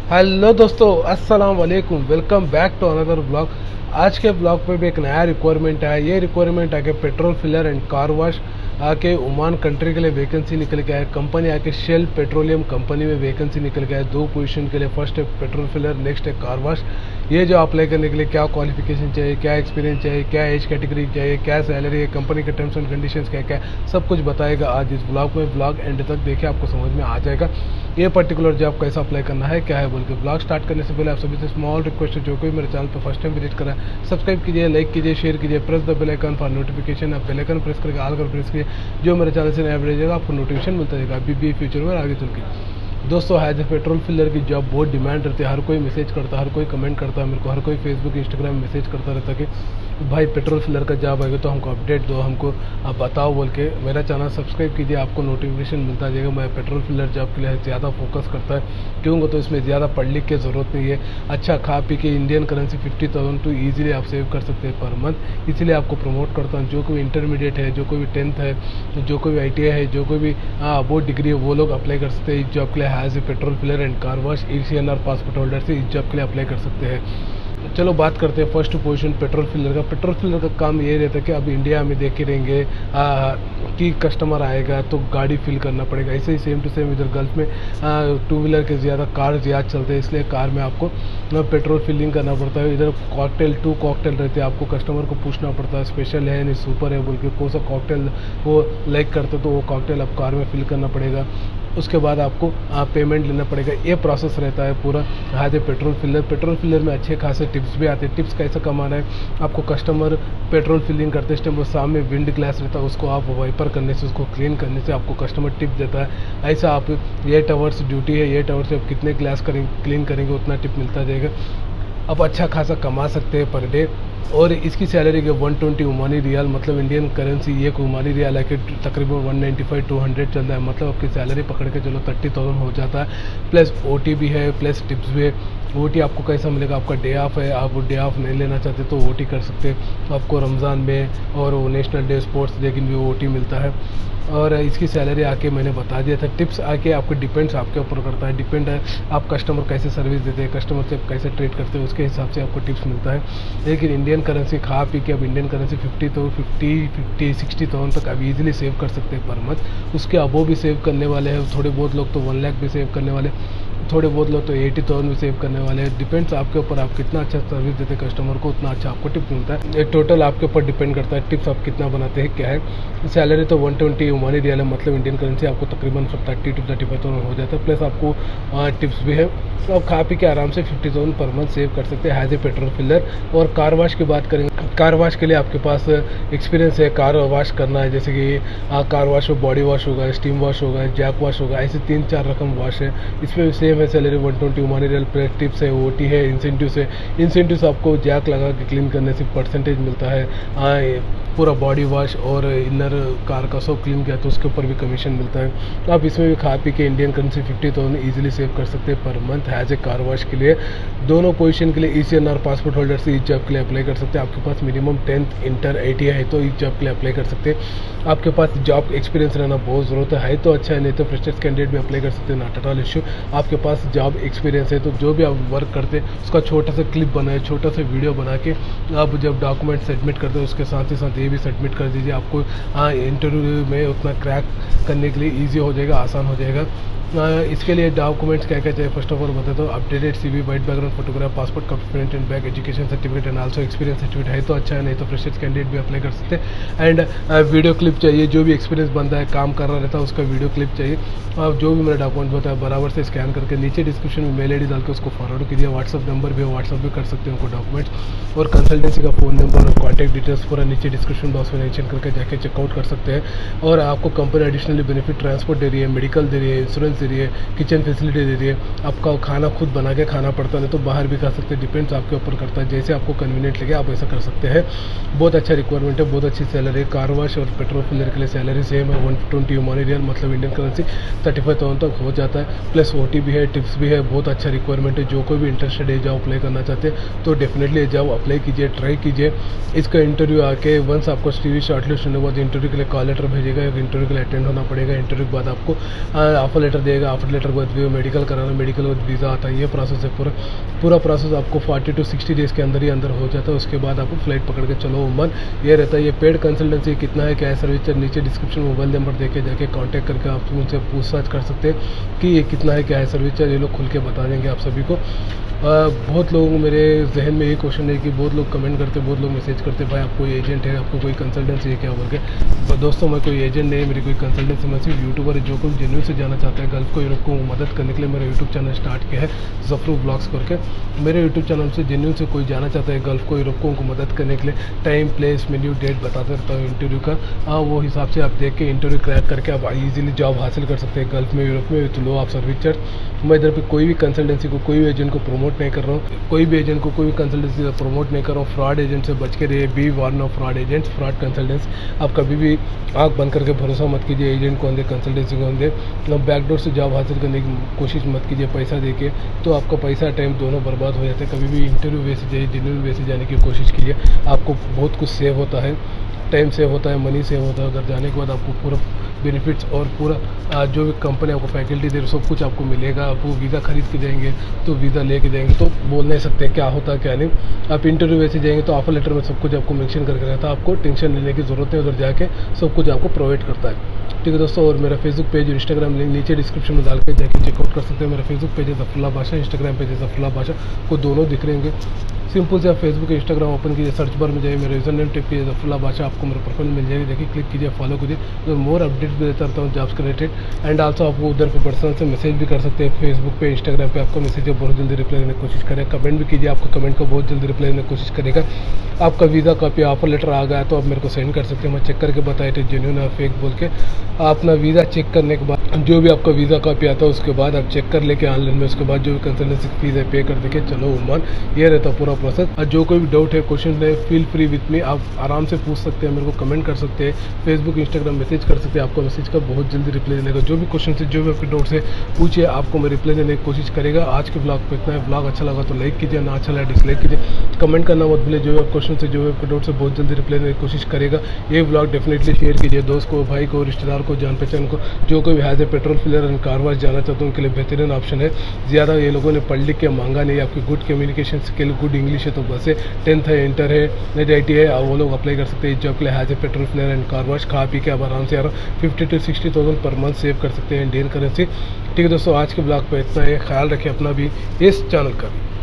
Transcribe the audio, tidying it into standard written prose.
Hello दोस्तों, अस्सलाम वालेकुम। Welcome back to another blog. आज के ब्लॉग पे भी एक नया रिक्वायरमेंट है। ये रिक्वायरमेंट आके petrol filler and car wash आके ओमान कंट्री के लिए वैकेंसी निकल के आए। कंपनी आके शेल पेट्रोलियम कंपनी में वैकेंसी निकल के आए 2 पोजीशन के लिए। फर्स्ट है पेट्रोल फिलर, नेक्स्ट है कार वॉश। ये जो अप्लाई करने के लिए क्या क्वालिफिकेशन चाहिए, क्या एक्सपीरियंस चाहिए, क्या एज कैटेगरी चाहिए, क्या सैलरी है, कंपनी के टर्म्स एंड कंडीशंस क्या क्या, सब कुछ बताएगा आज इस ब्लॉग में। ब्लॉग एंड तक देखिए, आपको समझ में आ जाएगा ये पर्टिकुलर जॉब कैसा अप्लाई करना है, क्या है बोल के। ब्लॉग स्टार्ट करने से पहले आप सभी से स्मॉल रिक्वेस्ट है, जो कोई मेरे चैनल पर फर्स्ट टाइम विजिट करा है, सब्सक्राइब कीजिए, लाइक कीजिए, शेयर कीजिए, press the bell icon for notification. आप बेल आइकन प्रेस करके ऑल कर प्रेस कीजिए, जो मेरे चैनल से नया वीडियो जाएगा आपको नोटिफिकेशन मिलता रहेगा अभी भी फ्यूचर में आगे चल के। दोस्तों, एज ए पेट्रोल फिलर की जॉब बहुत डिमांड रहती है। हर कोई मैसेज करता है, हर कोई कमेंट करता है मेरे को, हर कोई फेसबुक इंस्टाग्राम में मैसेज करता रहता है कि भाई पेट्रोल फिलर का जॉब आएगा तो हमको अपडेट दो, हमको आप बताओ बोल के। मेरा चैनल सब्सक्राइब कीजिए, आपको नोटिफिकेशन मिलता जाएगा। मैं पेट्रोल फिलर जॉब के लिए ज़्यादा फोकस करता है, क्योंकि तो इसमें ज़्यादा पढ़ लिख की ज़रूरत नहीं है। अच्छा खा पी के इंडियन करेंसी 50,000 तो ईजिली आप सेव कर सकते हैं पर मंथ। इसलिए आपको प्रमोट करता हूँ। जो कोई इंटरमीडिएट है, जो कोई भी 10th है, जो कोई भी ITI है, जो कोई भी बोर्ड डिग्री है, वो लोग अप्लाई कर सकते हैं इस जॉब के लिए। As a petrol filler and car wash ECNR passport holder से इस जॉब के लिए अप्लाई कर सकते हैं। चलो बात करते हैं फर्स्ट पोजीशन पेट्रोल फिलर का। पेट्रोल फिलर का काम ये रहता है कि अब इंडिया में देखे रहेंगे कि कस्टमर आएगा तो गाड़ी फिल करना पड़ेगा। ऐसे ही सेम टू सेम इधर गल्फ में 2 व्हीलर के ज़्यादा कार ज़्यादा चलते हैं, इसलिए कार में आपको पेट्रोल फिलिंग करना पड़ता है। इधर कॉकटेल 2 कॉकटेल रहते हैं, आपको कस्टमर को पूछना पड़ता है स्पेशल है नहीं सुपर है बोल के, कौन सा कॉकटेल वो लाइक करते तो वो कॉकटेल आप कार में फिल करना पड़ेगा। उसके बाद आपको पेमेंट लेना पड़ेगा। ये प्रोसेस रहता है पूरा। एज ए पेट्रोल फिलर में अच्छे खासे टिप्स भी आते हैं। टिप्स कैसे कमाना है, आपको कस्टमर पेट्रोल फिलिंग करते इस टाइम वो सामने विंड ग्लास रहता है, उसको आप वाइपर करने से, उसको क्लीन करने से आपको कस्टमर टिप देता है। ऐसा आप 8 आवर्स ड्यूटी है, 8 आवर्स से आप कितने ग्लास क्लीन करेंगे उतना टिप मिलता जाएगा। आप अच्छा खासा कमा सकते हैं पर डे। और इसकी सैलरी के 120 ओमानी रियाल, मतलब इंडियन करेंसी एक ओमानी रियाल आके तकरीबन 195-200 चल रहा है। मतलब आपकी सैलरी पकड़ के चलो 30,000 हो जाता है। प्लस OT भी है, प्लस टिप्स भी है। OT आपको कैसा मिलेगा, आपका डे ऑफ है, आप डे ऑफ नहीं लेना चाहते तो OT कर सकते हैं। आपको रमज़ान में और नेशनल डे स्पोर्ट्स डे के भी OT मिलता है। और इसकी सैलरी आके मैंने बता दिया था। टिप्स आके आपको डिपेंड्स आपके ऊपर करता है, डिपेंड है आप कस्टमर कैसे सर्विस देते हैं, कस्टमर से कैसे ट्रीट करते हैं, उसके हिसाब से आपको टिप्स मिलता है। लेकिन इंडियन करेंसी खा पी के अब इंडियन करेंसी 50-60,000 तक आप इजीली सेव कर सकते हैं पर मंथ। उसके अबो भी सेव करने वाले हैं थोड़े बहुत लोग, तो 1 लाख भी सेव करने वाले, थोड़े बहुत लोग तो 80,000 भी सेव करने वाले हैं। डिपेंड्स आपके ऊपर, आप कितना अच्छा सर्विस देते हैं कस्टमर को उतना अच्छा आपको टिप्स मिलता है। टोटल आपके ऊपर डिपेंड करता है टिप्स आप कितना बनाते हैं क्या है। सैलरी तो 120 ओमानी रियाल है, मतलब इंडियन करेंसी आपको तकरीबन 30-35,000 हो जाता है। प्लस आपको टिप्स भी है, तो आप खा पी के आराम से 50,000 पर मंथ सेव कर सकते हैं एज ए पेट्रोल फिलर। और कार वॉश की बात करेंगे, कार वॉश के लिए आपके पास एक्सपीरियंस है, कार वॉश करना है, जैसे कि कार वॉश में बॉडी वॉश होगा, स्टीम वॉश होगा, जैक वॉश होगा, ऐसे 3-4 रकम वॉश है। इसमें सेम है salary 120 Omani rial, plus tips है, OT है, इंसेंटिव्स है। इंसेंटिव्स आपको जैक लगा के क्लीन करने से परसेंटेज मिलता है। पूरा बॉडी वॉश और इनर कार का सब क्लीन किया तो उसके ऊपर भी कमीशन मिलता है। तो आप इसमें भी खा पी के इंडियन करेंसी 50,000 ईजिली सेव कर सकते हैं per month as a car wash के लिए। दोनों पोजीशन के लिए ECNR पासपोर्ट होल्डर से इस जॉब के लिए अप्लाई कर सकते हैं। आपके पास मिनिमम 10th इंटर ITI है तो इस जॉब के लिए अप्लाई कर सकते हैं। आपके पास जॉब एक्सपीरियंस रहना बहुत ज़रूरत है तो अच्छा है, नहीं तो फ्रेशर्स कैंडिडेट भी अप्लाई कर सकते हैं, नॉट एट ऑल इशू। आपके पास जॉब एक्सपीरियंस है तो जो भी आप वर्क करते हैं उसका छोटा सा क्लिप बनाए, छोटा सा वीडियो बना के आप जब डॉक्यूमेंट सबमिट करते हैं उसके साथ ही साथ ये भी सबमिट कर दीजिए। आपको इंटरव्यू में उतना क्रैक करने के लिए ईजी हो जाएगा, आसान हो जाएगा। इसके लिए डॉक्यूमेंट्स क्या क्या चाहिए फर्स्ट ऑफ ऑल बता दो। Updated CV, white background photograph, passport का front and back, education certificate and also experience certificate है तो अच्छा है, नहीं तो फ्रेशर्स कैंडिडेट भी अप्लाई कर सकते हैं। एंड वीडियो क्लिप चाहिए, जो भी एक्सपीरियंस बनता है, काम कर रहा रहता है उसका वीडियो क्लिप चाहिए। और जो भी मेरा डॉक्यूमेंट होता है बराबर से स्कैन करके नीचे डिस्क्रिप्शन में मेल ID डाल के उसको फॉरवर्ड कीजिए। व्हाट्सअप नंबर भी है, व्हाट्सअप भी कर सकते हैं उनको डॉक्यूमेंट्स। और कंसल्टेंसी का फ़ोन नंबर और कॉन्टैक्ट डिटेल्स पूरा नीचे डिस्क्रिप्शन बॉक्स में मेंशन करके जाके चेकआउट कर सकते हैं। और आपको कंपनी एडिशनली बेनिफिट ट्रांसपोर्ट दे रही है, मेडिकल दे रही है, इंश्योरेंस दे रही है, किचन फैसिलिटी दे रही है। आपका खाना खुद बना के खाना पड़ता है तो बाहर भी खा सकते हैं, डिपेंड्स आपके ऊपर करता है, जैसे आपको कन्वीनियंट लगे आप ऐसा कर सकते हैं। बहुत अच्छा रिक्वायरमेंट है, बहुत अच्छी सैलरी है। कार वॉश और पेट्रोल फिलर के लिए सैलरी सेम है 120 ओमानी रियाल, मतलब इंडियन करेंसी 35,000 तक हो जाता है। प्लस OT भी है, टिप्स भी है, बहुत अच्छा रिक्वायरमेंट है। जो कोई भी इंटरेस्टेड है जॉब अप्लाई करना चाहते हैं तो डेफिनेटली जॉब अप्लाई कीजिए, ट्राई कीजिए। इसका इंटरव्यू आके वंस आपको CV शॉर्टलिस्ट होने के बाद इंटरव्यू के लिए कॉल लेटर भेजेगा, इंटरव्यू के लिए अटेंड होना पड़ेगा। इंटरव्यू के बाद आपको ऑफर लेटर देगा, ऑफर लेटर के बाद मेडिकल कराना, मेडिकल के बाद वीज़ा आता है। ये प्रोसेस है पूरा प्रोसेस आपको 40 to 60 डेज़ के अंदर ही अंदर हो जाता है। उसके बाद आपको फ्लाइट पकड़ के चलो ओमान। ये रहता है। ये पेड कंसल्टेंसी कितना है, क्या है सर्विस, नीचे डिस्क्रिप्शन में मोबाइल नंबर देके जाके कांटेक्ट करके आप उनसे पूछताछ कर सकते हैं कि ये कितना है, क्या है सर्विस चार्ज। ये लोग खुल के बता देंगे आप सभी को। बहुत लोगों को मेरे जहन में ये क्वेश्चन है कि बहुत लोग कमेंट करते, बहुत लोग मैसेज करते, भाई आप कोई एजेंट है, आपको कोई कंसल्टेंसी है क्या बोल के। पर दोस्तों मैं कोई एजेंट नहीं है, मेरी कोई कंसल्टेंसी, मैं सिर्फ यूट्यूबर है जो कोई जेन्युइन से जाना चाहता है गल्फ को, यूरोप को मदद करने के लिए मेरा यूट्यूब चैनल स्टार्ट किया है ज़फरू ब्लॉग्स करके। मेरे यूट्यूब चैनल से जेन्युइन से कोई जाना चाहता है गल्फ को, यूरोप को, उनको मदद करने के लिए टाइम, प्लेस, मेन्यू, डेट बताते रहता हूँ इंटरव्यू का। वो हिसाब से आप देख के इंटरव्यू क्रैक करके आप ईजिली जॉब हासिल कर सकते हैं गल्फ में, यूरोप में with low of service charge. मैं इधर पे कोई भी कंसल्टेंसी को, कोई भी एजेंट को प्रमोट नहीं कर रहा हूँ, कोई भी एजेंट को, कोई भी कंसल्टेंसी को प्रमोट नहीं कर रहा हूँ। फ्रॉड एजेंट से बच के रहिए, be warn of fraud agents, fraud consultants. आप कभी भी आँख बंद करके भरोसा मत कीजिए एजेंट को, अंदर कंसल्टेंसी को अंदर। बैकडोर से जॉब हासिल करने की कोशिश मत कीजिए पैसा देके, तो आपका पैसा टाइम दोनों बर्बाद हो जाते हैं। कभी भी इंटरव्यू वे से जाइए, जेन्युइन वे से जाने की कोशिश कीजिए, आपको बहुत कुछ सेव होता है, टाइम सेव होता है, मनी सेव होता है। उधर जाने के बाद आपको पूरा बेनिफिट्स और पूरा जो भी कंपनी आपको फैकल्टी दे रही सब कुछ आपको मिलेगा। आप वो वीज़ा खरीद के जाएंगे तो वीज़ा लेके जाएंगे तो बोल नहीं सकते क्या होता है क्या नहीं। आप इंटरव्यू वैसे जाएंगे तो ऑफर लेटर में सब कुछ आपको मेंशन करके रहता है, आपको टेंशन लेने की ज़रूरत नहीं, उधर जाके सब कुछ आपको प्रोवाइड करता है। ठीक है दोस्तों, और मेरा फेसबुक पेज और इंस्टाग्राम लिंक नीचे डिस्क्रिप्शन में डाल के जाके चेकआउट कर सकते हैं। मेरा फेसबुक पेज है ज़फरुल्लाह बादशाह, इंस्टाग्राम पेज है ज़फरुल्लाह बादशाह, को दोनों दिख रहेंगे। सिंपल से आप फेसबुक इंस्टाग्राम ओपन कीजिए, सर्च बार में जाइए, मेरा यूजर नेम टाइप कीजिए ज़फरुल्लाह बादशाह, आपको मेरा प्रोफाइल मिल जाएगी, देखिए क्लिक कीजिए, फॉलो कीजिए। तो मोर अपडेट भी देता रहता हूँ जॉब्स के रिलेटेड। एंड आल्सो आपको उधर पे पर्सनल से मैसेज भी कर सकते हैं, फेसबुक पे, इंस्टाग्राम पे आपका मैसेज है बहुत जल्दी रिप्लाई देने की कोशिश करें। कमेंट भी कीजिए, आपका कमेंट को बहुत जल्दी रिप्लाई देने की कोशिश करेगा। आपका वीज़ा कॉपी, ऑफर लेटर आ गया तो आप मेरे को सेंड कर सकते हैं, मैं चेक करके बताए थे जेन्युइन है फेक बोल के। अपना वीज़ा चेक करने के बाद जो भी आपका वीज़ा कॉपी आता है उसके बाद आप चेक कर लेके ऑनलाइन में, उसके बाद जो भी कंसल्टेंसी फीस है पे कर देके चलो ओमान। ये रहता पूरा प्रोसेस। और जो कोई भी डाउट है, क्वेश्चन है, फील फ्री विथ मी, आप आराम से पूछ सकते हैं, मेरे को कमेंट कर सकते हैं, फेसबुक इंस्टाग्राम मैसेज कर सकते हैं, आपको मैसेज का बहुत जल्दी रिप्लाई देने का। जो भी क्वेश्चन है, जो भी आपके डाउट्स है पूछिए, आपको मैं रिप्लाई देने की कोशिश करेगा। आज के ब्लॉग पे इतना है। ब्लॉग अच्छा लगा तो लाइक कीजिए, ना अच्छा लगा डिसलाइक कीजिए, कमेंट करना मत भूलिए। जो भी क्वेश्चन है, जो भी आपके डाउट्स है बहुत जल्दी रिप्लाई देने की कोशिश करेगा। ये ब्लॉग डेफिनेटली शेयर कीजिए दोस्त को, भाई को, रिश्तेदार को, जान पहचान को, जो कोई has a petrol filler and car wash जाना चाहते हैं उनके लिए बेहतरीन ऑप्शन है। ज़्यादा ये लोगों ने पढ़ लिख के मांगा नहीं, आपकी good communication skill, good English है तो बस है, 10th है, इंटर है, NIT है, वो लोग अप्लाई कर सकते हैं इस जॉब के लिए। Has a petrol filler and car wash, खा पी के आप आराम से 50 to 60,000 पर मंथ सेव कर सकते हैं इंडियन करेंसी। ठीक है दोस्तों, आज के ब्लॉग पर इतना है। ख्याल रखें अपना भी, इस चैनल का भी।